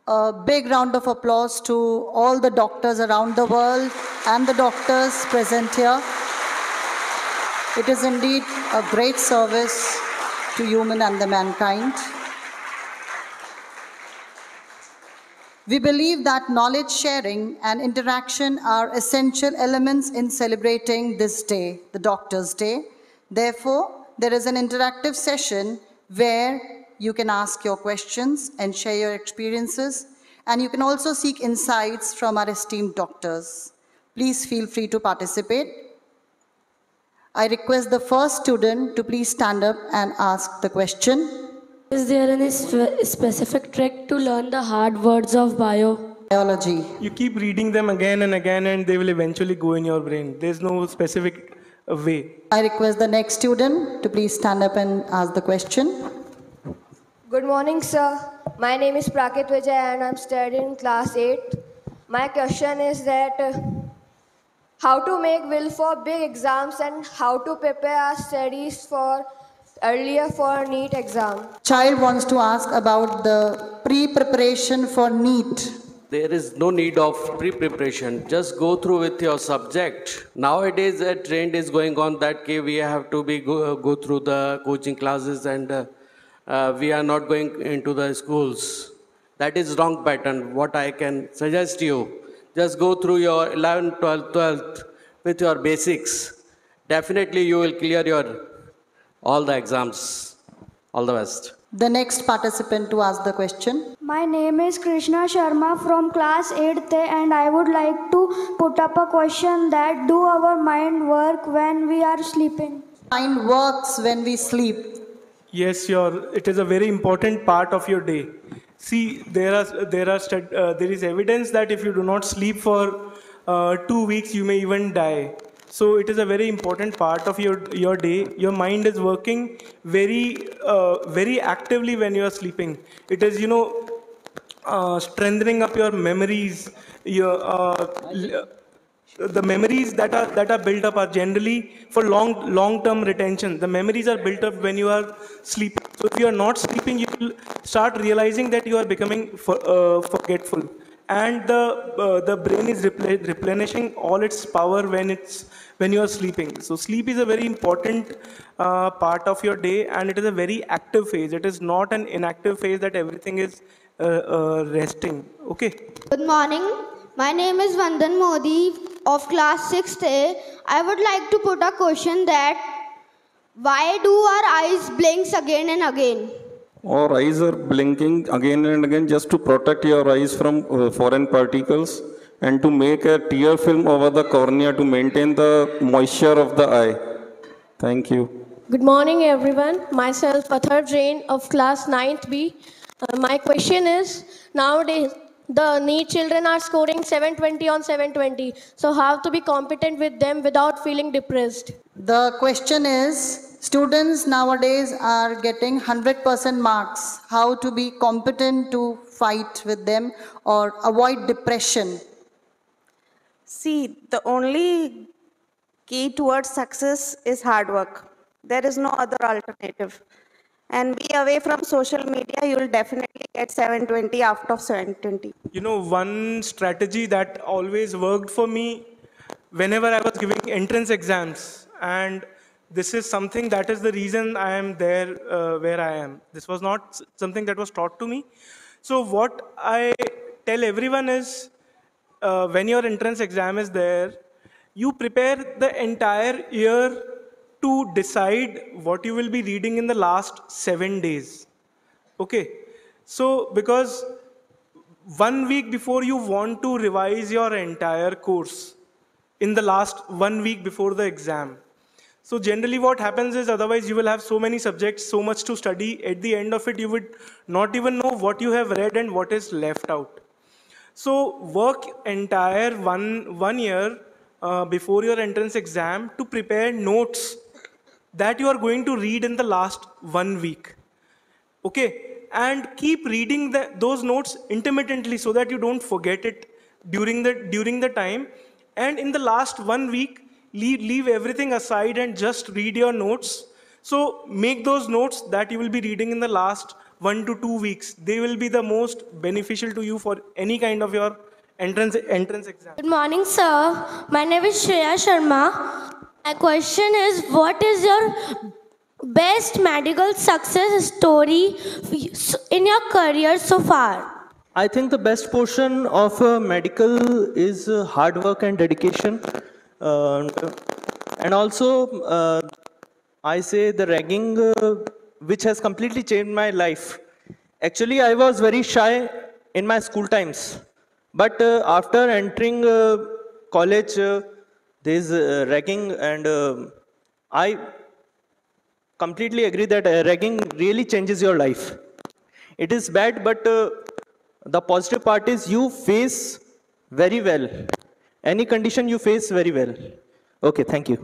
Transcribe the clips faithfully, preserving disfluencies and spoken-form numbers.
A big round of applause to all the doctors around the world and the doctors present here. It is indeed a great service to human and the mankind. We believe that knowledge sharing and interaction are essential elements in celebrating this day, the Doctor's Day. Therefore, there is an interactive session where you can ask your questions and share your experiences, and you can also seek insights from our esteemed doctors. Please feel free to participate. I request the first student to please stand up and ask the question. Is there any spe specific trick to learn the hard words of bio? Biology. You keep reading them again and again and they will eventually go in your brain. There's no specific uh, way. I request the next student to please stand up and ask the question. Good morning, sir. My name is Prakit Vijay and I'm studying in class eight. My question is that uh, how to make will for big exams and how to prepare our studies for earlier for NEET exam. Child wants to ask about the pre-preparation for NEET. There is no need of pre-preparation. Just go through with your subject. Nowadays, a trend is going on that we have to be go, go through the coaching classes and uh, uh, we are not going into the schools. That is wrong pattern. What I can suggest you, just go through your eleventh, twelfth, twelfth with your basics. Definitely, you will clear your all the exams. All the best. The next participant to ask the question. My name is Krishna Sharma from class eighth and I would like to put up a question that do our mind work when we are sleeping? Mind works when we sleep. Yes, your, it is a very important part of your day. See, there, are, there, are uh, there is evidence that if you do not sleep for uh, two weeks, you may even die. So it is a very important part of your, your day. Your mind is working very, uh, very actively when you are sleeping. It is, you know, uh, strengthening up your memories. Your, uh, the memories that are, that are built up are generally for long, long-term retention. The memories are built up when you are sleeping. So if you are not sleeping, you will start realizing that you are becoming for, uh, forgetful. And the, uh, the brain is repl replenishing all its power when, it's, when you are sleeping. So sleep is a very important uh, part of your day and it is a very active phase. It is not an inactive phase that everything is uh, uh, resting. Okay. Good morning. My name is Vandan Modi of class sixth A. I would like to put a question that why do our eyes blinks again and again? Our eyes are blinking again and again just to protect your eyes from uh, foreign particles and to make a tear film over the cornea to maintain the moisture of the eye. Thank you. Good morning, everyone. Myself, Pathar Jain of class ninth B. Uh, my question is, nowadays, the NEET children are scoring seven twenty on seven twenty. So how to be competent with them without feeling depressed? The question is, students nowadays are getting one hundred percent marks. How to be competent to fight with them or avoid depression? See, the only key towards success is hard work. There is no other alternative. And be away from social media, you will definitely get seven twenty after seven twenty. You know, one strategy that always worked for me whenever I was giving entrance exams, and this is something that is the reason I am there uh, where I am. This was not something that was taught to me. So what I tell everyone is, uh, when your entrance exam is there, you prepare the entire year to decide what you will be reading in the last seven days. Okay, so because one week before you want to revise your entire course in the last one week before the exam. So generally what happens is, otherwise you will have so many subjects, so much to study. At the end of it, you would not even know what you have read and what is left out. So work entire one, one year uh, before your entrance exam to prepare notes that you are going to read in the last one week. Okay, and keep reading the, those notes intermittently so that you don't forget it during the, during the time. And in the last one week, leave, leave everything aside and just read your notes. So make those notes that you will be reading in the last one to two weeks, they will be the most beneficial to you for any kind of your entrance entrance exam. Good morning, sir. My name is Shreya Sharma. My question is, what is your best medical success story in your career so far? I think the best portion of uh, medical is uh, hard work and dedication. Uh, and also, uh, I say the ragging, uh, which has completely changed my life. Actually, I was very shy in my school times. But uh, after entering uh, college, uh, there is uh, ragging, and uh, I completely agree that uh, ragging really changes your life. It is bad, but uh, the positive part is you face very well. Any condition you face very well. Okay, thank you.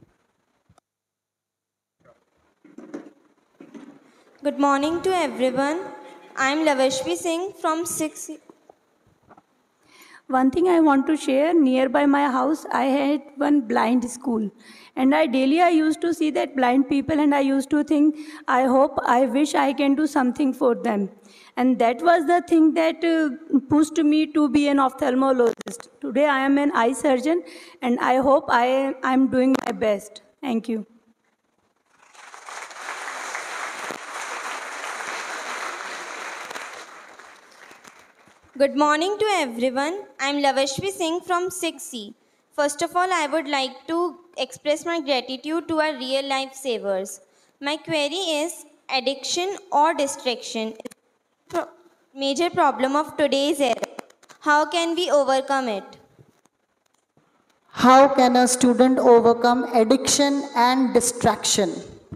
Good morning to everyone. I am Lavashvi Singh from six. One thing I want to share, nearby my house, I had one blind school. And I daily I used to see that blind people, and I used to think, I hope, I wish I can do something for them. And that was the thing that uh, pushed me to be an ophthalmologist. Today I am an eye surgeon, and I hope I am doing my best. Thank you. Good morning to everyone. I am Lavashvi Singh from six C. First of all, I would like to express my gratitude to our real life savers. My query is, addiction or distraction is a pro- major problem of today's era. How can we overcome it? How can a student overcome addiction and distraction?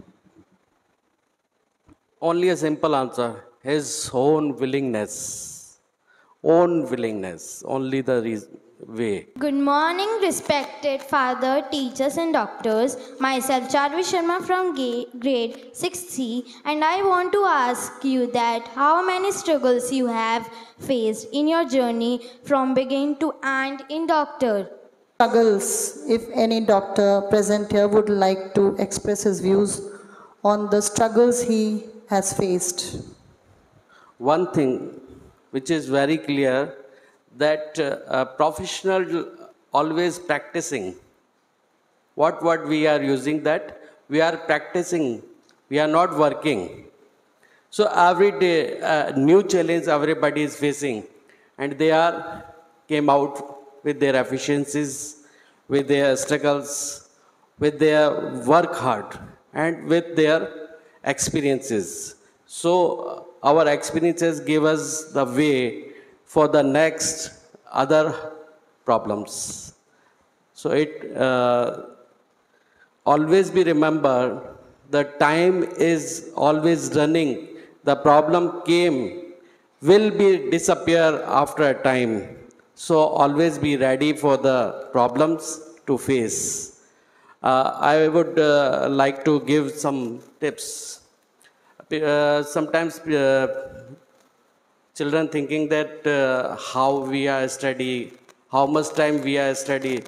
Only a simple answer, his own willingness. Own willingness, only the reason, way. Good morning, respected father, teachers and doctors. Myself, Charvi Sharma from ga- grade six C, and I want to ask you that how many struggles you have faced in your journey from beginning to end in doctor? Struggles, if any doctor present here would like to express his views on the struggles he has faced. One thing which is very clear, that uh, a professional always practicing. What word we are using that? We are practicing, we are not working. So every day, a new challenge everybody is facing, and they are came out with their efficiencies, with their struggles, with their work hard, and with their experiences. So our experiences give us the way for the next other problems. So it uh, always be remembered, the time is always running. The problem came, will be disappear after a time. So always be ready for the problems to face. Uh, I would uh, like to give some tips. Uh, sometimes uh, children thinking that uh, how we are study, how much time we are study.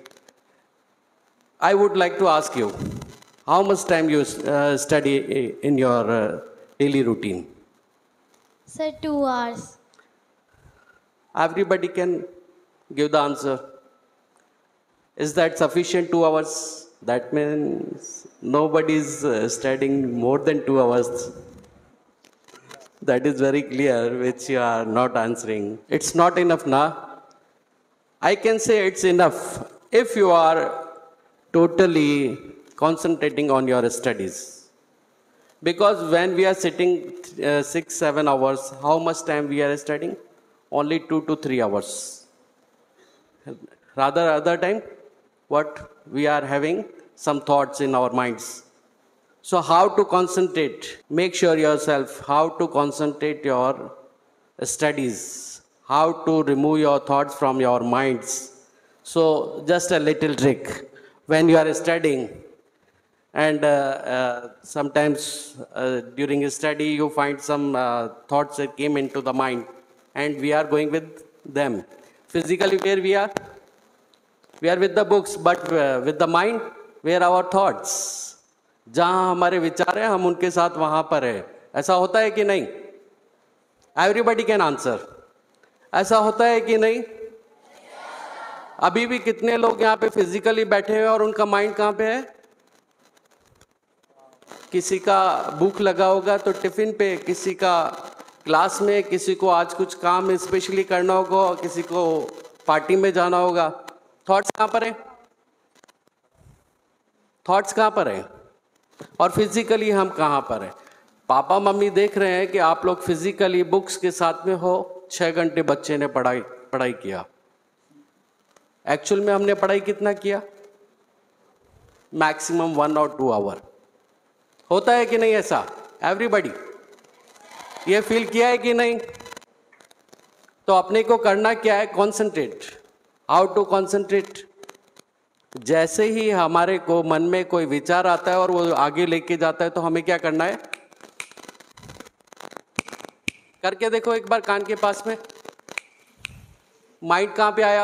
I would like to ask you, how much time you uh, study in your uh, daily routine? Sir, two hours. Everybody can give the answer. Is that sufficient two hours? That means nobody is uh, studying more than two hours. That is very clear, which you are not answering. It's not enough, na? I can say it's enough if you are totally concentrating on your studies. Because when we are sitting uh, six, seven hours, how much time we are studying? Only two to three hours. Rather, other time, what we are having? Some thoughts in our minds. So how to concentrate? Make sure yourself how to concentrate your studies, how to remove your thoughts from your minds. So just a little trick. When you are studying, and uh, uh, sometimes uh, during a study you find some uh, thoughts that came into the mind, and we are going with them. Physically, where we are? We are with the books, but uh, with the mind, where our thoughts? जहाँ हमारे विचार हैं हम उनके साथ वहाँ पर है. ऐसा होता है कि नहीं? Everybody can answer. ऐसा होता है कि नहीं? अभी भी कितने लोग यहाँ पे फिजिकली बैठे हुए और उनका माइंड कहाँ पे है? किसी का भूख लगा होगा तो टिफिन पे, किसी का क्लास में, किसी को आज कुछ काम स्पेशली करना होगा, किसी को पार्टी में जाना होगा। थॉट्स कहाँ पर है? थॉट्स कहाँ पर है? और फिजिकली हम कहाँ पर है? पापा मम्मी देख रहे हैं कि आप लोग फिजिकली बुक्स के साथ में हो, छः घंटे बच्चे ने पढ़ाई पढ़ाई किया। एक्चुअल में हमने पढ़ाई कितना किया? मैक्सिमम वन और टू आवर। होता है कि नहीं ऐसा? एवरीबडी ये फील किया है कि नहीं? तो अपने को करना क्या है? कॉन्सेंट्रेट। How to concentrate? जैसे ही हमारे को मन में कोई विचार आता है और वो आगे लेके जाता है तो हमें क्या करना है? करके देखो एक बार कान के पास में। माइंड कहाँ पे आया?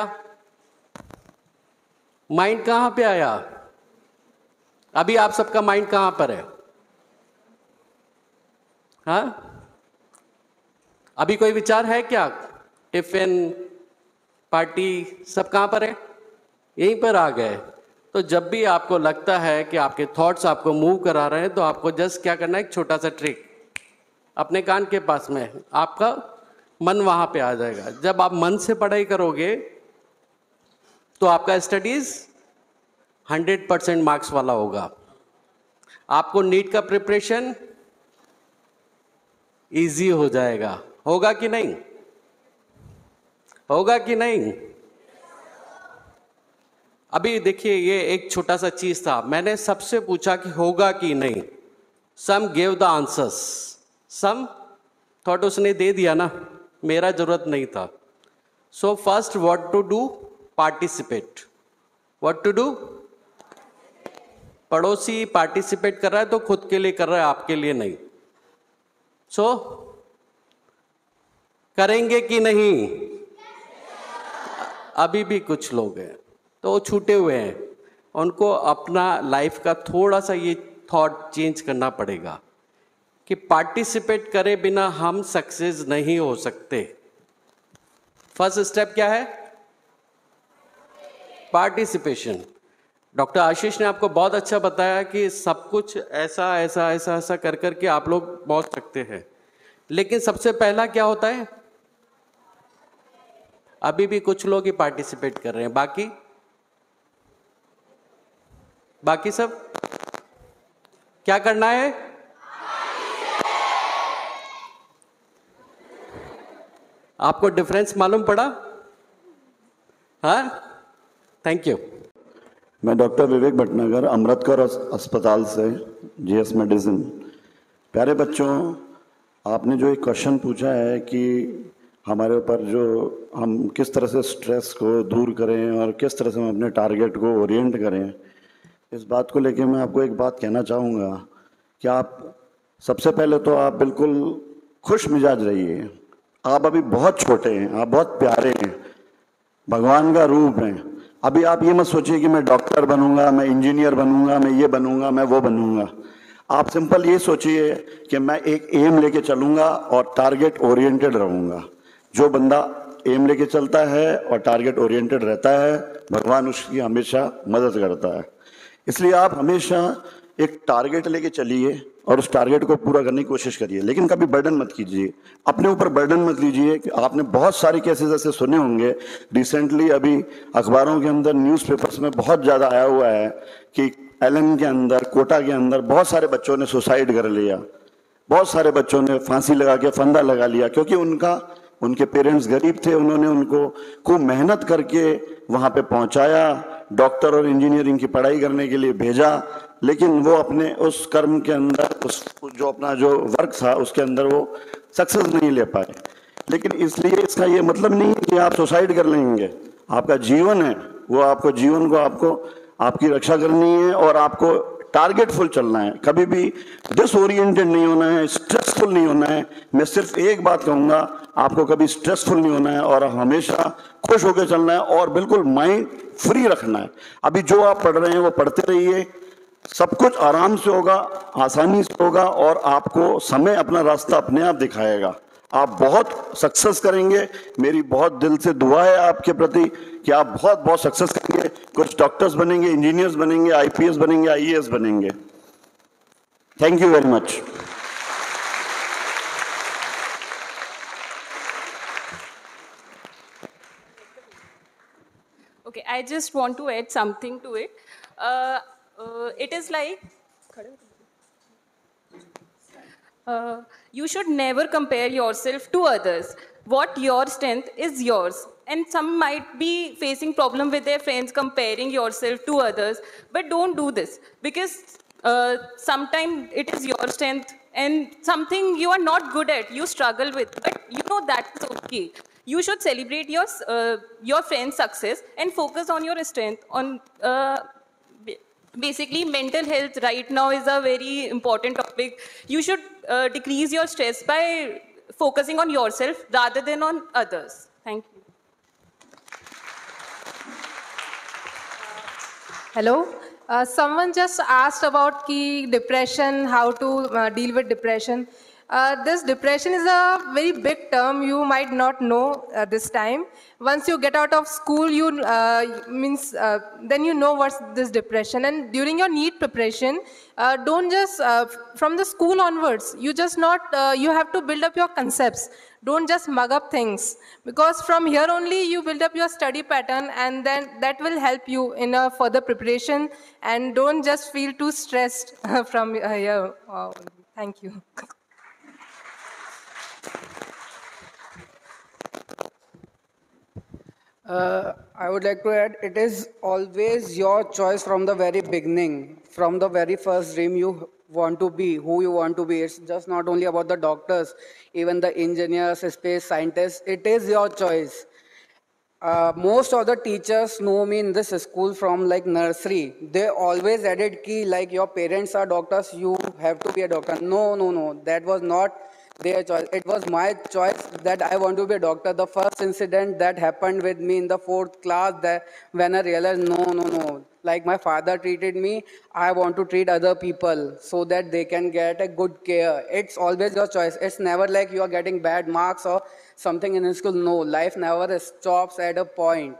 माइंड कहाँ पे आया? अभी आप सबका माइंड कहाँ पर है? हाँ, अभी कोई विचार है क्या? टिफिन, पार्टी, सब कहाँ पर है? यहीं पर आ गए। तो जब भी आपको लगता है कि आपके थॉट्स आपको मूव करा रहे हैं तो आपको जस्ट क्या करना है? एक छोटा सा ट्रिक, अपने कान के पास में आपका मन वहाँ पे आ जाएगा। जब आप मन से पढ़ाई करोगे तो आपका स्टडीज हंड्रेड परसेंट मार्क्स वाला होगा। आपको नीट का प्रिपरेशन इजी हो जाएगा। होगा कि नहीं? होगा कि नहीं? अभी देखिए, ये एक छोटा सा चीज था, मैंने सबसे पूछा कि होगा कि नहीं। Some gave the answers, some thought उसने दे दिया ना, मेरा जरूरत नहीं था। So first what to do? Participate. What to do? पड़ोसी पार्टिसिपेट कर रहा है तो खुद के लिए कर रहा है, आपके लिए नहीं। सो so, करेंगे कि नहीं? अभी भी कुछ लोग हैं तो वो छूटे हुए हैं, उनको अपना लाइफ का थोड़ा सा ये थॉट चेंज करना पड़ेगा कि पार्टिसिपेट करे बिना हम सक्सेस नहीं हो सकते। फर्स्ट स्टेप क्या है? पार्टिसिपेशन। डॉक्टर आशीष ने आपको बहुत अच्छा बताया कि सब कुछ ऐसा ऐसा ऐसा ऐसा कर कर के आप लोग पहुंच सकते हैं, लेकिन सबसे पहला क्या होता है? अभी भी कुछ लोग ही पार्टिसिपेट कर रहे हैं, बाकी बाकी सब क्या करना है? आपको डिफरेंस मालूम पड़ा? हाँ, थैंक यू। मैं डॉक्टर विवेक भटनागर, अमृतकर अस्पताल से, जीएस मेडिसिन। प्यारे बच्चों, आपने जो एक क्वेश्चन पूछा है कि हमारे ऊपर जो हम किस तरह से स्ट्रेस को दूर करें और किस तरह से हम अपने टारगेट को ओरिएंट करें, इस बात को लेके मैं आपको एक बात कहना चाहूँगा कि आप सबसे पहले तो आप बिल्कुल खुश मिजाज रहिए। आप अभी बहुत छोटे हैं, आप बहुत प्यारे हैं, भगवान का रूप हैं। अभी आप ये मत सोचिए कि मैं डॉक्टर बनूंगा, मैं इंजीनियर बनूंगा, मैं ये बनूंगा, मैं वो बनूंगा। आप सिंपल ये सोचिए कि मैं एक एम लेके चलूंगा और टारगेट ओरिएंटेड रहूंगा। जो बंदा एम लेके चलता है और टारगेट ओरिएंटेड रहता है, भगवान उसकी हमेशा मदद करता है। इसलिए आप हमेशा एक टारगेट लेके चलिए और उस टारगेट को पूरा करने की कोशिश करिए, लेकिन कभी बर्डन मत कीजिए, अपने ऊपर बर्डन मत लीजिए। कि आपने बहुत सारे केसेस ऐसे सुने होंगे, रिसेंटली अभी अखबारों के अंदर, न्यूज़पेपर्स में बहुत ज़्यादा आया हुआ है कि एलन के अंदर, कोटा के अंदर बहुत सारे बच्चों ने सुसाइड कर लिया, बहुत सारे बच्चों ने फांसी लगा के फंदा लगा लिया, क्योंकि उनका उनके पेरेंट्स गरीब थे, उन्होंने उनको खूब मेहनत करके वहाँ पे पहुँचाया, डॉक्टर और इंजीनियरिंग की पढ़ाई करने के लिए भेजा, लेकिन वो अपने उस कर्म के अंदर, उस जो अपना जो वर्क था उसके अंदर वो सक्सेस नहीं ले पाए। लेकिन इसलिए इसका ये मतलब नहीं है कि आप सुसाइड कर लेंगे। आपका जीवन है वो, आपको जीवन को आपको आपकी रक्षा करनी है और आपको टारगेटफुल चलना है। कभी भी डिसओरिएंटेड नहीं होना है, स्ट्रेसफुल नहीं होना है। मैं सिर्फ एक बात कहूँगा, आपको कभी स्ट्रेसफुल नहीं होना है और हमेशा खुश होकर चलना है और बिल्कुल माइंड फ्री रखना है। अभी जो आप पढ़ रहे हैं वो पढ़ते रहिए, सब कुछ आराम से होगा, आसानी से होगा और आपको समय अपना रास्ता अपने आप दिखाएगा। आप बहुत सक्सेस करेंगे। मेरी बहुत दिल से दुआ है आपके प्रति कि आप बहुत बहुत सक्सेस करेंगे, कुछ डॉक्टर्स बनेंगे, इंजीनियर्स बनेंगे, आईपीएस बनेंगे, आईएएस बनेंगे। Thank you very much. Okay, I just want to add something to it. Uh, uh, it is like, uh, you should never compare yourself to others. What your strength is yours. And some might be facing problem with their friends comparing yourself to others, but don't do this because uh, sometimes it is your strength and something you are not good at, you struggle with, but you know that's okay. You should celebrate your, uh, your friend's success and focus on your strength. On uh, basically, mental health right now is a very important topic. You should uh, decrease your stress by focusing on yourself rather than on others. Thank you. Hello. Uh, someone just asked about key depression, how to uh, deal with depression. Uh, this depression is a very big term you might not know uh, this time. Once you get out of school, you uh, means uh, then you know what's this depression. And during your NEET preparation, uh, don't just uh, from the school onwards. You just not uh, you have to build up your concepts. Don't just mug up things, because from here only you build up your study pattern, and then that will help you in a further preparation. And don't just feel too stressed from uh, here. Oh, thank you. Uh, I would like to add, it is always your choice from the very beginning, from the very first dream you want to be, who you want to be. It's just not only about the doctors, even the engineers, space scientists. It is your choice. Uh, most of the teachers know me in this school from like nursery. They always added key like your parents are doctors, you have to be a doctor. No, no, no, that was not their choice. It was my choice that I want to be a doctor. The first incident that happened with me in the fourth class, that when I realized, no, no, no, like my father treated me, I want to treat other people so that they can get a good care. It's always your choice. It's never like you are getting bad marks or something in school. No, life never stops at a point.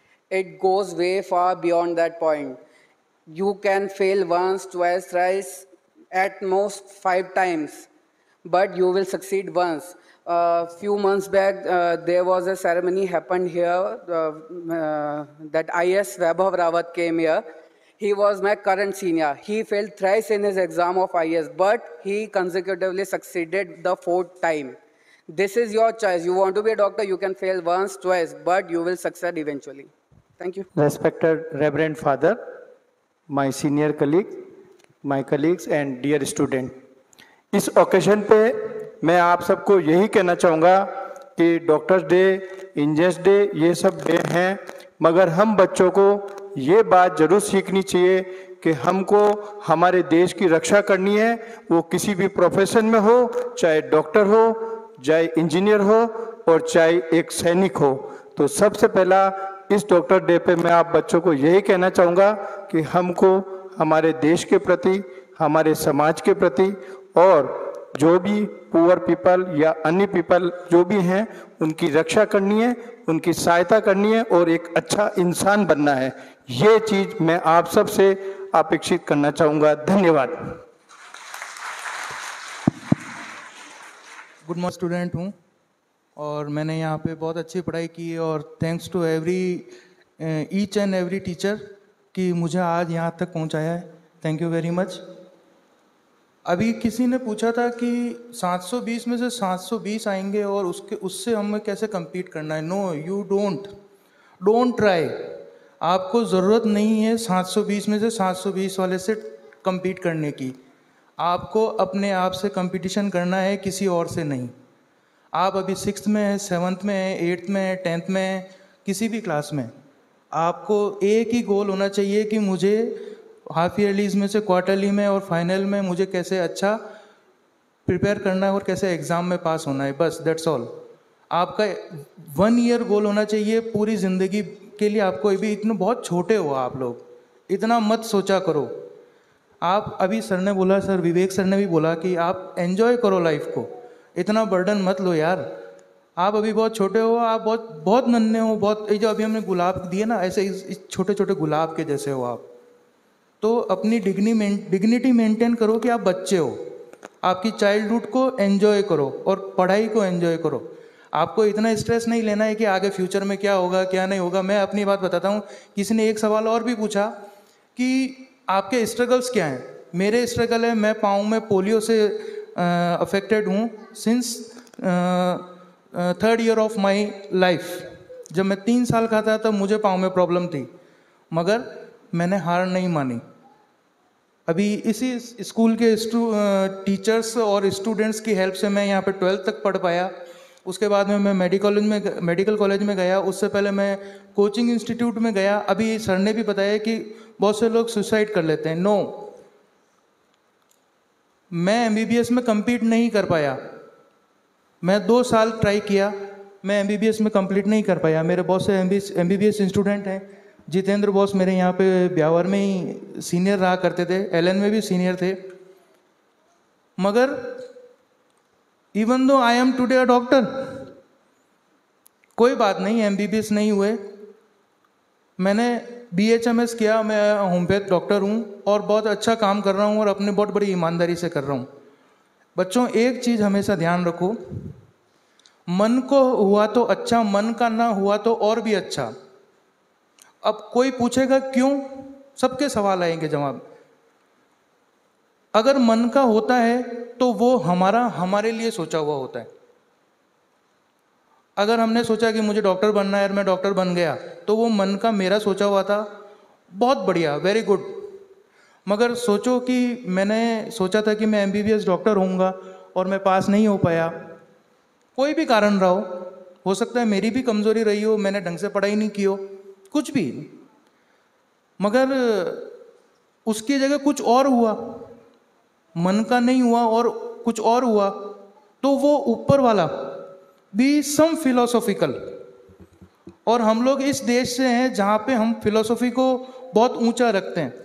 It goes way far beyond that point. You can fail once, twice, thrice, at most five times, but you will succeed once. A uh, few months back, uh, there was a ceremony happened here uh, uh, that I A S Vaibhav Rawat came here. He was my current senior. He failed thrice in his exam of I A S, but he consecutively succeeded the fourth time. This is your choice. You want to be a doctor, you can fail once, twice, but you will succeed eventually. Thank you. Respected Reverend Father, my senior colleague, my colleagues and dear student. इस occasion पे मैं आप सबको यही कहना चाहूँगा कि doctors day, engineers day, ये सब डे हैं, मगर हम बच्चों को ये बात ज़रूर सीखनी चाहिए कि हमको हमारे देश की रक्षा करनी है, वो किसी भी प्रोफेशन में हो, चाहे डॉक्टर हो, चाहे इंजीनियर हो और चाहे एक सैनिक हो। तो सबसे पहला इस डॉक्टर डे पे मैं आप बच्चों को यही कहना चाहूँगा कि हमको हमारे देश के प्रति, हमारे समाज के प्रति और जो भी पुअर पीपल या अन्य पीपल जो भी हैं उनकी रक्षा करनी है, उनकी सहायता करनी है और एक अच्छा इंसान बनना है। ये चीज़ मैं आप सब से अपेक्षित करना चाहूँगा। धन्यवाद। गुड मॉर्निंग स्टूडेंट हूँ और मैंने यहाँ पे बहुत अच्छी पढ़ाई की और thanks to every each and every teacher कि मुझे आज यहाँ तक पहुँचाया है। Thank you very much. अभी किसी ने पूछा था कि सात सौ बीस में से सात सौ बीस आएंगे और उसके उससे हमें कैसे compete करना है। No, you don't don't try. आपको ज़रूरत नहीं है सात सौ बीस में से सात सौ बीस वाले से compete करने की। आपको अपने आप से कंपटीशन करना है, किसी और से नहीं। आप अभी सिक्स्थ में है, सेवन्थ में है, एट्थ में है, टेंथ में है, किसी भी क्लास में, आपको एक ही गोल होना चाहिए कि मुझे हाफ ईयरलीज में से क्वार्टरली में और फाइनल में मुझे कैसे अच्छा प्रिपेयर करना है और कैसे एग्ज़ाम में पास होना है। बस दैट्स ऑल। आपका वन ईयर गोल होना चाहिए पूरी ज़िंदगी के लिए। आपको अभी इतने बहुत छोटे हो आप लोग, इतना मत सोचा करो। आप अभी सर ने बोला, सर विवेक सर ने भी बोला कि आप एंजॉय करो लाइफ को। इतना बर्डन मत लो यार, आप अभी बहुत छोटे हो, आप बहुत बहुत नन्हे हो, बहुत ये जो अभी हमने गुलाब दिए ना, ऐसे इस, इस छोटे छोटे गुलाब के जैसे हो आप। तो अपनी डिग्नी डिग्निटी मेंटेन करो कि आप बच्चे हो, आपकी चाइल्डहुड को एंजॉय करो और पढ़ाई को एंजॉय करो। आपको इतना स्ट्रेस नहीं लेना है कि आगे फ्यूचर में क्या होगा क्या नहीं होगा। मैं अपनी बात बताता हूँ, किसी ने एक सवाल और भी पूछा कि आपके स्ट्रगल्स क्या हैं। मेरे स्ट्रगल है, मैं पाँव में पोलियो से अफेक्टेड हूँ since third year of my life. जब मैं तीन साल का था तब मुझे पाँव में प्रॉब्लम थी, मगर मैंने हार नहीं मानी। अभी इसी स्कूल के टीचर्स और स्टूडेंट्स की हेल्प से मैं यहाँ पे ट्वेल्थ तक पढ़ पाया। उसके बाद में मैं मेडिकल कॉलेज में मेडिकल कॉलेज में गया। उससे पहले मैं कोचिंग इंस्टीट्यूट में गया। अभी सर ने भी बताया कि बहुत से लोग सुसाइड कर लेते हैं। नो, मैं एमबीबीएस में compete नहीं कर पाया। मैं दो साल ट्राई किया, मैं एमबीबीएस में कंप्लीट नहीं कर पाया। मेरे बहुत से एमबीबीएस स्टूडेंट हैं। जितेंद्र बॉस मेरे यहाँ पे ब्यावर में ही सीनियर रहा करते थे, एलएन में भी सीनियर थे। मगर even though I am today a doctor, कोई बात नहीं, एमबीबीएस नहीं हुए, मैंने बीएचएमएस किया, मैं होम्योपैथ डॉक्टर हूँ और बहुत अच्छा काम कर रहा हूँ और अपने बहुत बड़ी ईमानदारी से कर रहा हूँ। बच्चों, एक चीज़ हमेशा ध्यान रखो, मन को हुआ तो अच्छा, मन का ना हुआ तो और भी अच्छा। अब कोई पूछेगा क्यों, सबके सवाल आएंगे जवाब। अगर मन का होता है तो वो हमारा हमारे लिए सोचा हुआ होता है। अगर हमने सोचा कि मुझे डॉक्टर बनना है और मैं डॉक्टर बन गया, तो वो मन का मेरा सोचा हुआ था, बहुत बढ़िया, वेरी गुड। मगर सोचो कि मैंने सोचा था कि मैं एमबीबीएस डॉक्टर होऊंगा और मैं पास नहीं हो पाया, कोई भी कारण रहा हो हो सकता है मेरी भी कमजोरी रही हो, मैंने ढंग से पढ़ाई नहीं की हो, कुछ भी, मगर उसकी जगह कुछ और हुआ, मन का नहीं हुआ और कुछ और हुआ, तो वो ऊपर वाला भी सम फिलोसॉफिकल। और हम लोग इस देश से हैं जहाँ पे हम फिलोसॉफी को बहुत ऊंचा रखते हैं।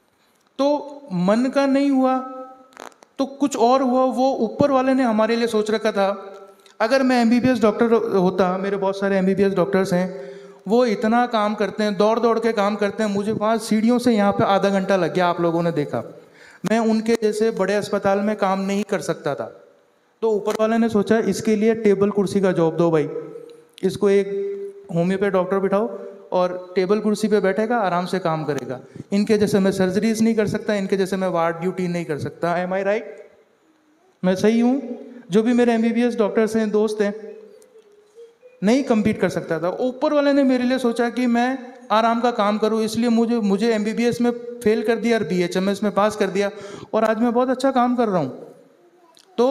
तो मन का नहीं हुआ तो कुछ और हुआ, वो ऊपर वाले ने हमारे लिए सोच रखा था। अगर मैं एमबीबीएस डॉक्टर होता, मेरे बहुत सारे एमबीबीएस डॉक्टर्स हैं, वो इतना काम करते हैं, दौड़ दौड़ के काम करते हैं, मुझे पाँच सीढ़ियों से यहाँ पे आधा घंटा लग गया, आप लोगों ने देखा। मैं उनके जैसे बड़े अस्पताल में काम नहीं कर सकता था। तो ऊपर वाले ने सोचा इसके लिए टेबल कुर्सी का जॉब दो भाई, इसको एक होम्योपैथ डॉक्टर बिठाओ और टेबल कुर्सी पे बैठेगा, आराम से काम करेगा। इनके जैसे मैं सर्जरीज नहीं कर सकता, इनके जैसे मैं वार्ड ड्यूटी नहीं कर सकता। Am I right? मैं सही हूँ? जो भी मेरे एमबीबीएस डॉक्टर्स हैं, दोस्त हैं, नहीं compete कर सकता था। ऊपर वाले ने मेरे लिए सोचा कि मैं आराम का काम करूं, इसलिए मुझे मुझे एमबीबीएस में फेल कर दिया और बीएचएमएस में पास कर दिया, और आज मैं बहुत अच्छा काम कर रहा हूं। तो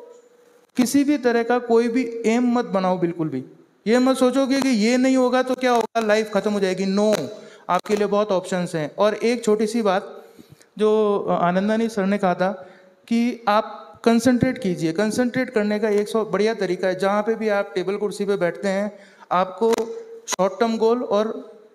किसी भी तरह का कोई भी एम मत बनाओ, बिल्कुल भी ये मत सोचोगे कि ये नहीं होगा तो क्या होगा, लाइफ खत्म हो जाएगी। नो, आपके लिए बहुत ऑप्शंस हैं। और एक छोटी सी बात जो आनंदानी सर ने कहा था कि आप कंसंट्रेट कीजिए। कंसंट्रेट करने का एक सौ बढ़िया तरीका है, जहाँ पे भी आप टेबल कुर्सी पे बैठते हैं, आपको शॉर्ट टर्म गोल और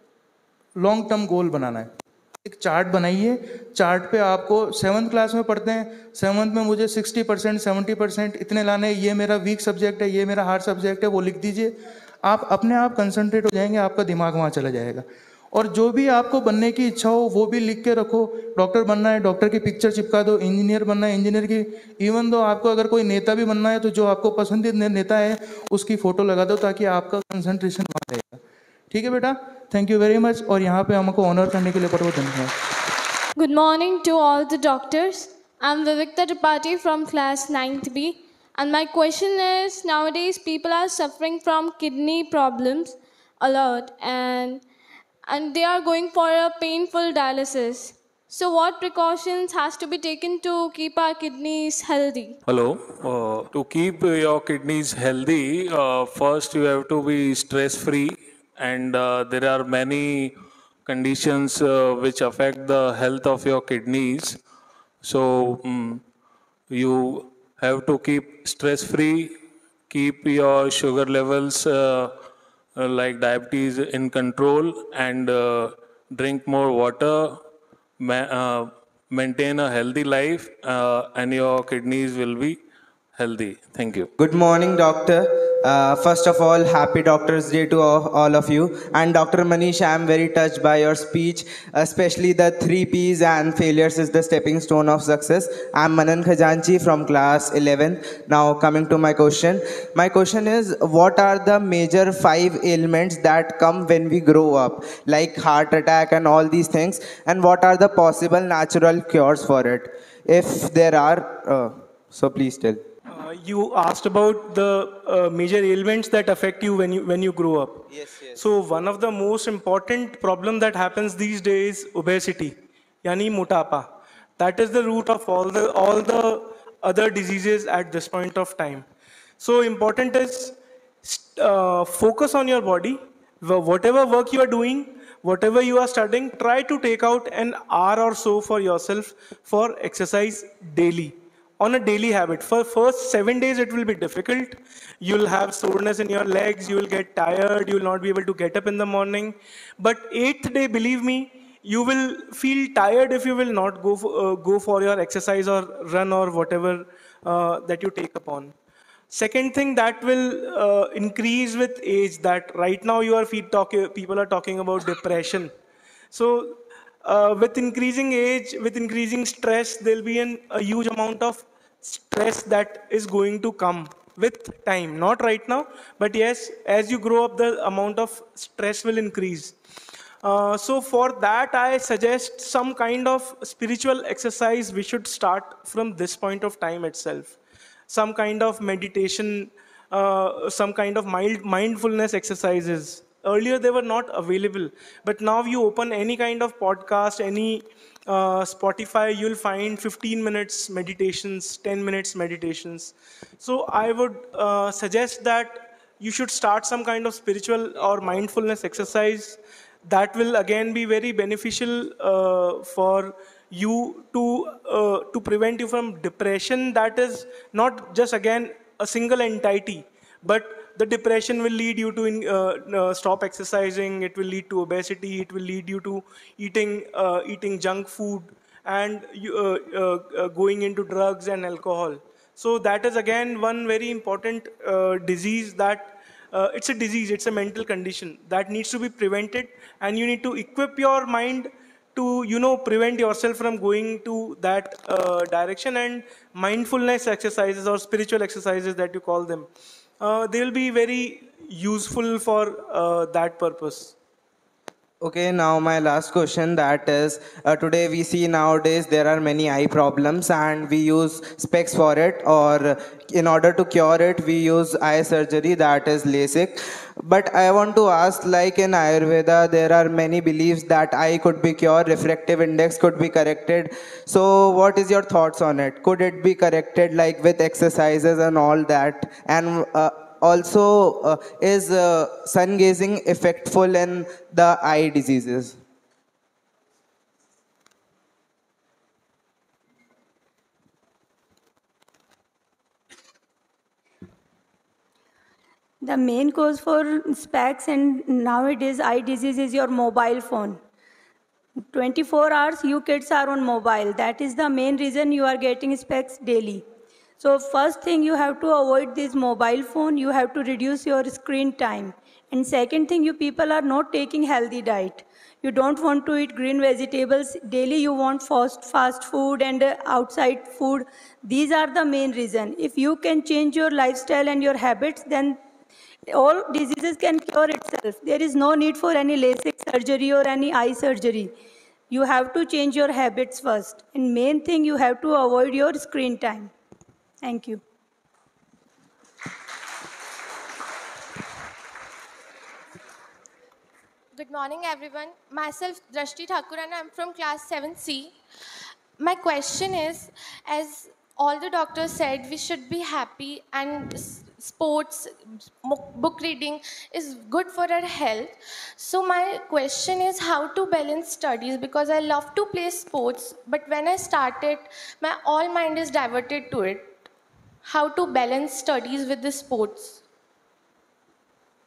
लॉन्ग टर्म गोल बनाना है। एक चार्ट बनाइए, चार्ट पे आपको सेवन्थ क्लास में पढ़ते हैं, सेवन्थ में मुझे सिक्सटी परसेंट सेवेंटी परसेंट इतने लाने, ये मेरा वीक सब्जेक्ट है, ये मेरा हार्ड सब्जेक्ट है, वो लिख दीजिए। आप अपने आप कंसंट्रेट हो जाएंगे, आपका दिमाग वहाँ चला जाएगा। और जो भी आपको बनने की इच्छा हो वो भी लिख के रखो। डॉक्टर बनना है, डॉक्टर की पिक्चर चिपका दो। इंजीनियर बनना है, इंजीनियर की। इवन दो आपको अगर कोई नेता भी बनना है तो जो आपको पसंदीदा नेता है उसकी फोटो लगा दो, ताकि आपका कंसंट्रेशन वहाँ रहेगा। ठीक है बेटा, थैंक यू वेरी मच। और यहाँ पे हमको ऑनर करने के लिए बहुत बहुत धन्यवाद। Good morning to all the doctors. I'm Vivikta Tripathi from class ninth B. And my question is, nowadays people are suffering from kidney problems a lot, and and they are going for a painful dialysis. So what precautions has to be taken to keep our kidneys healthy? Hello. Uh, to keep your kidneys healthy, uh, first you have to be stress free, and uh, there are many conditions uh, which affect the health of your kidneys. So um, you have to keep stress free, keep your sugar levels uh, uh, like diabetes in control, and uh, drink more water, ma uh, maintain a healthy life, uh, and your kidneys will be healthy. Thank you. Good morning, doctor. Uh, first of all, happy Doctor's Day to all, all of you. And Doctor Manish, I am very touched by your speech, especially the three P's and failures is the stepping stone of success. I am Manan Khajanchi from class eleven. Now coming to my question. My question is, what are the major five ailments that come when we grow up, like heart attack and all these things? And what are the possible natural cures for it? If there are, uh, so please tell. Uh, you asked about the uh, major ailments that affect you when you when you grow up. Yes, yes. So one of the most important problem that happens these days, obesity, yani motapa. That is the root of all the all the other diseases at this point of time. So important is uh, focus on your body. Wh- Whatever work you are doing, whatever you are studying, try to take out an hour or so for yourself for exercise daily. On a daily habit. For first seven days, it will be difficult. You'll have soreness in your legs. You will get tired. You will not be able to get up in the morning. But eighth day, believe me, you will feel tired if you will not go for, uh, go for your exercise or run or whatever uh, that you take upon. Second thing that will uh, increase with age, that right now you are feed talk, people are talking about depression. So uh, with increasing age, with increasing stress, there'll be an, a huge amount of stress that is going to come with time. Not right now, but yes, as you grow up, the amount of stress will increase. Uh, so for that, I suggest some kind of spiritual exercise we should start from this point of time itself. Some kind of meditation, uh, some kind of mild mindfulness exercises. Earlier they were not available, but now you open any kind of podcast, any uh, Spotify, you'll find fifteen minutes meditations, ten minutes meditations. So I would uh, suggest that you should start some kind of spiritual or mindfulness exercise. That will again be very beneficial uh, for you to uh, to prevent you from depression. That is not just again a single entity, but the depression will lead you to in, uh, uh, stop exercising. It will lead to obesity. It will lead you to eating uh, eating junk food and you, uh, uh, uh, going into drugs and alcohol. So that is again one very important uh, disease that uh, it's a disease. It's a mental condition that needs to be prevented, and you need to equip your mind to you know prevent yourself from going to that uh, direction. And mindfulness exercises or spiritual exercises that you call them, uh, they will be very useful for uh, that purpose. Okay, now my last question, that is, uh, today we see nowadays there are many eye problems and we use specs for it, or in order to cure it, we use eye surgery, that is LASIK. But I want to ask, like in Ayurveda, there are many beliefs that eye could be cured, refractive index could be corrected. So what is your thoughts on it? Could it be corrected like with exercises and all that? And uh, also, uh, is uh, sun gazing effectful in the eye diseases? The main cause for specs and nowadays eye disease is your mobile phone. twenty-four hours you kids are on mobile. That is the main reason you are getting specs daily. So first thing, you have to avoid this mobile phone. You have to reduce your screen time. And second thing, you people are not taking healthy diet. You don't want to eat green vegetables. Daily you want fast, fast food and uh, outside food. These are the main reason. If you can change your lifestyle and your habits, then all diseases can cure itself. There is no need for any LASIK surgery or any eye surgery. You have to change your habits first. And main thing, you have to avoid your screen time. Thank you. Good morning, everyone. Myself, Drashti Thakur, and I'm from class seven C. My question is, as all the doctors said, we should be happy, and s- sports, mo- book reading is good for our health. So my question is how to balance studies, because I love to play sports, but when I start it, my all mind is diverted to it. How to balance studies with the sports?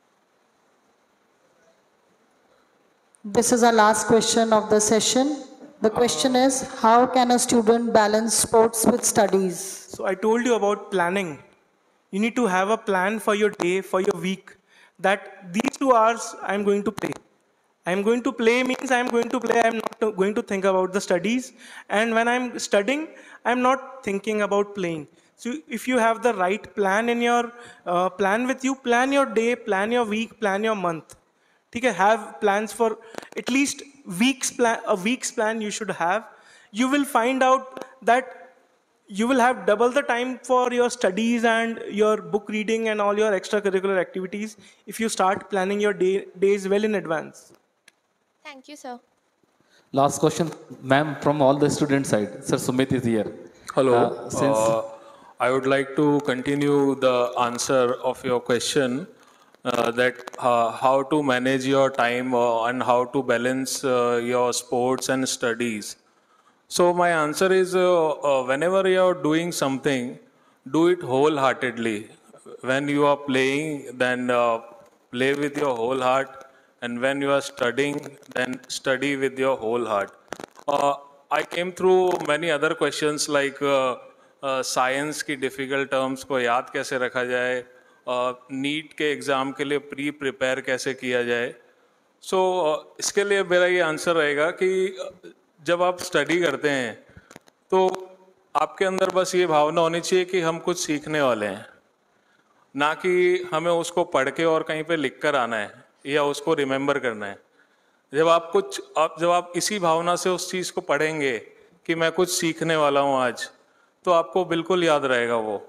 This is our last question of the session. The question is, how can a student balance sports with studies? So I told you about planning. You need to have a plan for your day, for your week, that these two hours I'm going to play. I'm going to play means I'm going to play. I'm not going to think about the studies. And when I'm studying, I'm not thinking about playing. So if you have the right plan in your uh, plan with you, plan your day, plan your week, plan your month. Okay, have plans for at least weeks plan. A week's plan you should have. You will find out that you will have double the time for your studies and your book reading and all your extracurricular activities if you start planning your day, days well in advance. Thank you, sir. Last question, ma'am, from all the student side. Sir, Sumit is here. Hello. Uh, since Uh, I would like to continue the answer of your question uh, that uh, how to manage your time uh, and how to balance uh, your sports and studies. So my answer is uh, uh, whenever you are doing something, do it wholeheartedly. When you are playing, then uh, play with your whole heart. And when you are studying, then study with your whole heart. Uh, I came through many other questions like uh, uh, science की difficult terms को याद कैसे रखा जाए, NEET uh, के exam के लिए pre prepare कैसे किया जाए. सो so, uh, इसके लिए मेरा ये आंसर रहेगा कि जब आप स्टडी करते हैं तो आपके अंदर बस ये भावना होनी चाहिए कि हम कुछ सीखने वाले हैं, ना कि हमें उसको पढ़ के और कहीं पे लिख कर आना है या उसको रिमेंबर करना है. जब आप कुछ आप जब आप इसी भावना से उस चीज़ को पढ़ेंगे कि मैं कुछ सीखने वाला हूँ आज, तो आपको बिल्कुल याद रहेगा वो.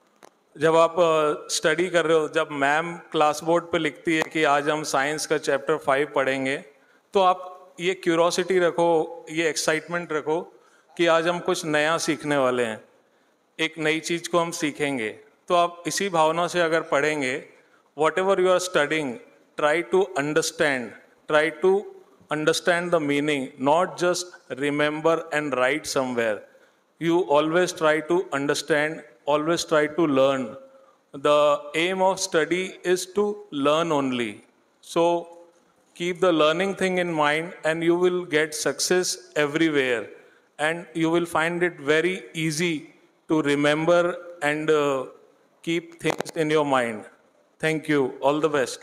जब आप स्टडी uh, कर रहे हो, जब मैम क्लास बोर्ड पे लिखती है कि आज हम साइंस का चैप्टर फाइव पढ़ेंगे, तो आप ये क्यूरोसिटी रखो, ये एक्साइटमेंट रखो कि आज हम कुछ नया सीखने वाले हैं, एक नई चीज़ को हम सीखेंगे. तो आप इसी भावना से अगर पढ़ेंगे, whatever you are studying, try to understand, try to understand the meaning, not just remember and write somewhere. You always try to understand, always try to learn. The aim of study is to learn only. So keep the learning thing in mind and you will get success everywhere. And you will find it very easy to remember and uh, keep things in your mind. Thank you. All the best.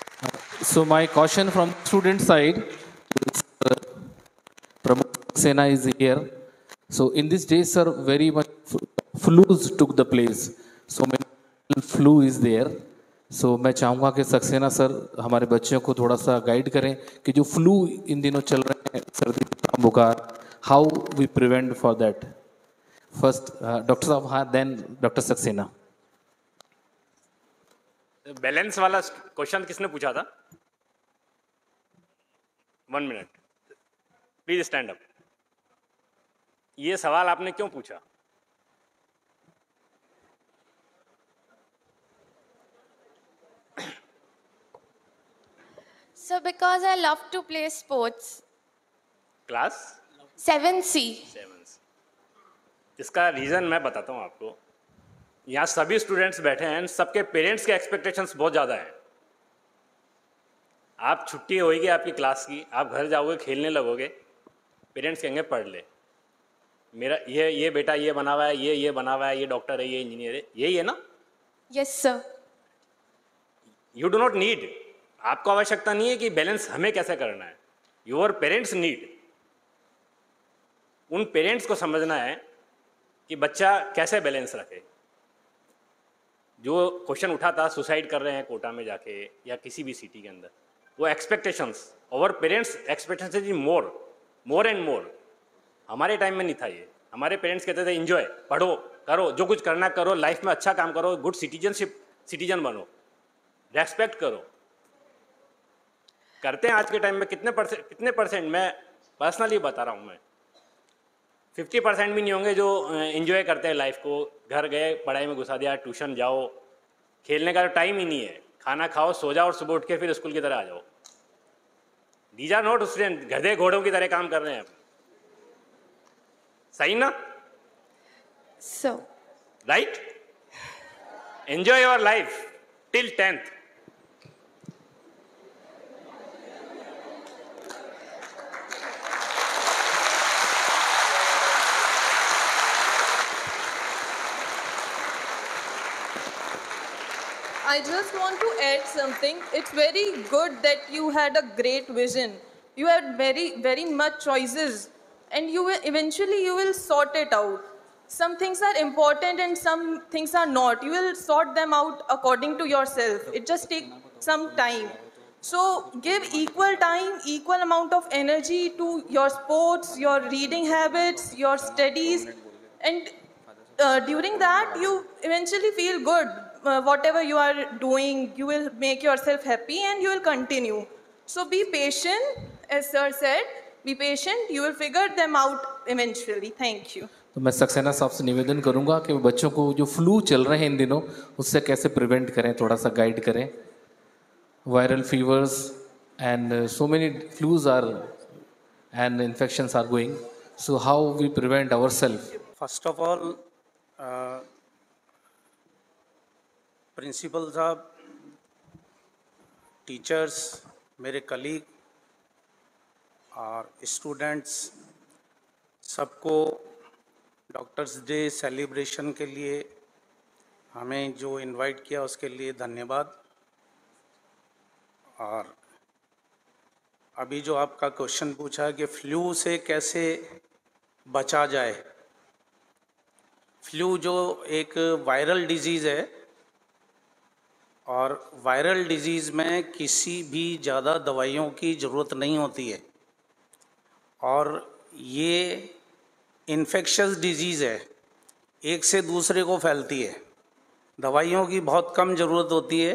So my caution from student side, is, uh, Pramod Saxena is here. So in these days, sir, very much flus took the place. So many flu is there. So मैं चाहूँगा कि Saxena sir हमारे बच्चों को थोड़ा सा guide करें कि जो फ्लू इन दिनों चल रहे हैं, सर्दी बुखार, how we prevent for that. First, uh, Doctor Saab, हाँ, then Doctor Saxena. बैलेंस वाला क्वेश्चन किसने पूछा था? One minute please stand up. ये सवाल आपने क्यों पूछा? So because I love to play sports. Class seven C. Seven C. इसका रीजन मैं बताता हूँ आपको. यहाँ सभी स्टूडेंट्स बैठे हैं, सबके पेरेंट्स के एक्सपेक्टेशंस बहुत ज़्यादा हैं. आप छुट्टी होगी आपकी क्लास की, आप घर जाओगे, खेलने लगोगे, पेरेंट्स कहेंगे पढ़ ले, मेरा ये ये बेटा ये बना हुआ है, ये ये बना हुआ है, ये डॉक्टर है, ये इंजीनियर है, यही है ना? Yes sir. You do not need, आपको आवश्यकता नहीं है कि बैलेंस हमें कैसे करना है. Your parents need. उन पेरेंट्स को समझना है कि बच्चा कैसे बैलेंस रखे. जो क्वेश्चन उठा था सुसाइड कर रहे हैं कोटा में जाके या किसी भी सिटी के अंदर, वो एक्सपेक्टेशंस, और parents expectations is more more and more. हमारे टाइम में नहीं था ये. हमारे पेरेंट्स कहते थे एंजॉय, पढ़ो, करो, जो कुछ करना करो, लाइफ में अच्छा काम करो, गुड सिटीजनशिप सिटीजन बनो, रेस्पेक्ट करो. करते हैं आज के टाइम में कितने परसेंट कितने परसेंट मैं पर्सनली बता रहा हूँ, मैं फिफ्टी परसेंट भी नहीं होंगे जो एंजॉय करते हैं लाइफ को. घर गए, पढ़ाई में घुसा दिया, ट्यूशन जाओ, खेलने का टाइम ही नहीं है. खाना खाओ, सो जाओ और सुबह उठ के फिर स्कूल की तरह आ जाओ. These are not student. गधे घोड़ों की तरह काम कर रहे हैं. सही ना? So right. Enjoy your life till tenth. I just want to add something. It's very good that you had a great vision. You had very, very much choices, and you will eventually you will sort it out. Some things are important and some things are not. You will sort them out according to yourself. It just takes some time. So give equal time, equal amount of energy to your sports, your reading habits, your studies, and uh, during that you eventually feel good. Uh, whatever you are doing, you will make yourself happy and you will continue. So be patient, as sir said, be patient, you will figure them out eventually. Thank you. तो मैं सक्सेना साहब से निवेदन करूंगा कि बच्चों को जो फ्लू चल रहे हैं इन दिनों उससे कैसे प्रिवेंट करें, थोड़ा सा गाइड करें. Viral fevers and so many flus are and infections are going, so how we prevent ourself. First of all principal साहब, टीचर्स, मेरे कलीग और स्टूडेंट्स, सबको डॉक्टर्स डे सेलिब्रेशन के लिए हमें जो इनवाइट किया उसके लिए धन्यवाद. और अभी जो आपका क्वेश्चन पूछा कि फ्लू से कैसे बचा जाए, फ्लू जो एक वायरल डिजीज़ है और वायरल डिजीज़ में किसी भी ज़्यादा दवाइयों की ज़रूरत नहीं होती है और ये इन्फेक्शस डिजीज़ है, एक से दूसरे को फैलती है. दवाइयों की बहुत कम ज़रूरत होती है,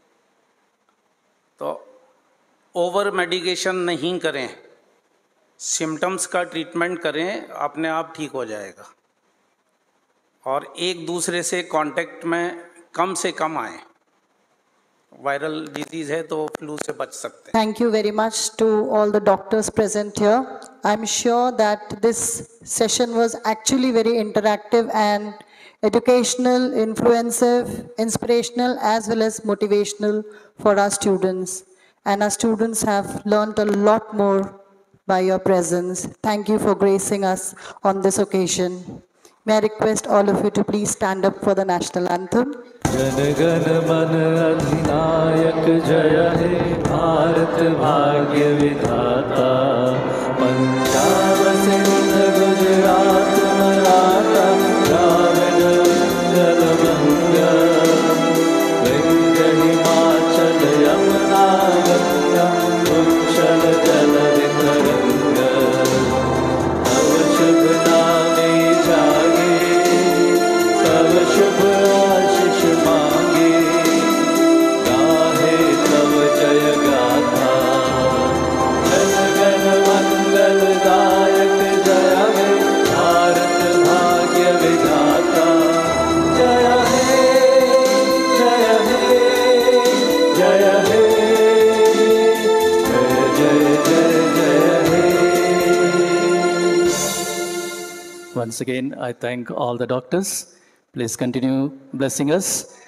तो ओवर मेडिकेशन नहीं करें, सिम्टम्स का ट्रीटमेंट करें, अपने आप ठीक हो जाएगा. और एक दूसरे से कांटेक्ट में कम से कम आए. वायरल डिजीज है तो फ्लू से बच सकते हैं. Thank you very much to all the doctors present here. I'm sure that this session was actually very interactive and educational, influensive, inspirational as well as motivational for our students. And our students have learned a lot more by your presence. Thank you for gracing us on this occasion. May I request all of you to please stand up for the national anthem. Jana Gana मन अधिनायक जय हे भारत भाग्य विधाता. पंजाब सिंध गुजरात मराठा द्राविड उत्कल बंगा. विंध्य हिमाचल यमुना गंगा उच्छल जलधि तरंगा. तव शुभ नामे जागे, तव शुभ आशीष मांगे. गाहे तव जय गाथा. जन गण मंगल दायक जय हे भारत भाग्य विधाता. जय हे जय हे जय हे जय जय जय जय हे. Once again, I thank all the doctors. Please continue blessing us.